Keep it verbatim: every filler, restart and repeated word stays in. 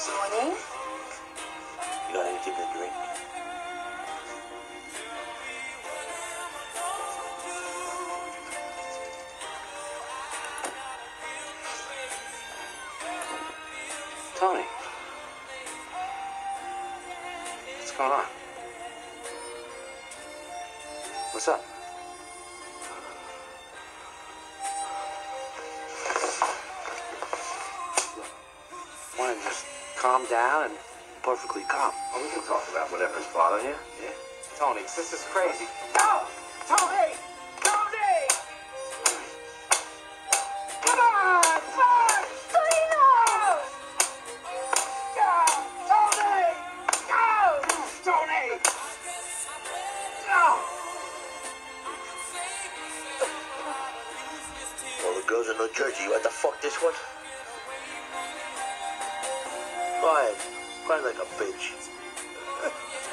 Morning. You got anything to drink? Tony. What's going on? What's up? Want to just calm down and perfectly calm. Oh, we can talk about whatever's bothering you. Yeah. Tony, this is crazy. No! Tony! Tony! Come on! Come! Torino! Go! Tony! Go! Tony! No! Well, the girls in New Jersey, you had to fuck this one? Go ahead. Cry like a bitch.